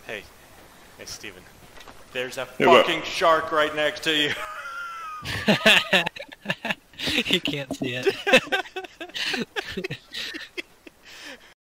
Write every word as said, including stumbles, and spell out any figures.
Hey, hey, Steven. There's a Yeah, fucking shark right next to you. You can't see it.